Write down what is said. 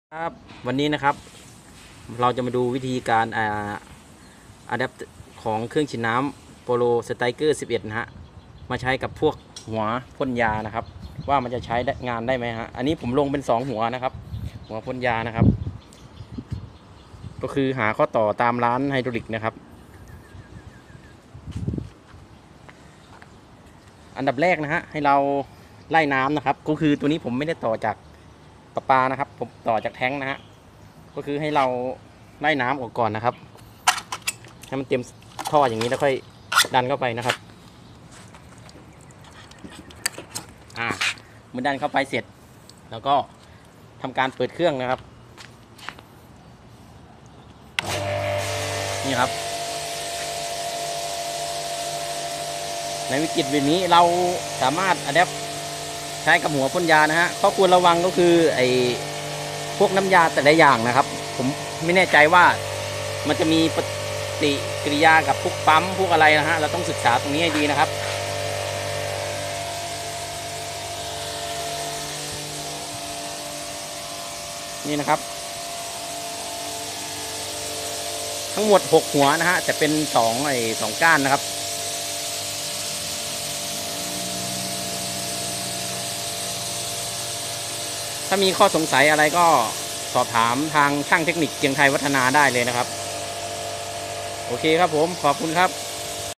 ครับวันนี้นะครับเราจะมาดูวิธีการอะแดปของเครื่องฉีดน้ำโปโลสไตรเกอร์11นะฮะมาใช้กับพวกหัวพ่นยานะครับว่ามันจะใช้งานได้ไหมฮะอันนี้ผมลงเป็น2หัวนะครับหัวพ่นยานะครับก็คือหาข้อต่อตามร้านไฮดรอลิกนะครับอันดับแรกนะฮะให้เราไล่น้ำนะครับก็คือตัวนี้ผมไม่ได้ต่อจากประปานะครับผมต่อจากแท้งนะฮะก็คือให้เราไล่น้ำออกก่อนนะครับให้มันเต็มท่ออย่างนี้แล้วค่อยดันเข้าไปนะครับเมื่อดันเข้าไปเสร็จแล้วก็ทำการเปิดเครื่องนะครับนี่ครับในวิกฤตแบบนี้เราสามารถอะแดปใช้กับหัวพ่นยานะฮะข้อควรระวังก็คือพวกน้ำยาแต่ละอย่างนะครับผมไม่แน่ใจว่ามันจะมีปฏิกิริยากับพวกปั๊มพวกอะไรนะฮะเราต้องศึกษาตรงนี้ให้ดีนะครับนี่นะครับทั้งหมด6หัวนะฮะจะเป็น2ก้านนะครับถ้ามีข้อสงสัยอะไรก็สอบถามทางช่างเทคนิคเกียงไทยวัฒนาได้เลยนะครับโอเคครับผมขอบคุณครับ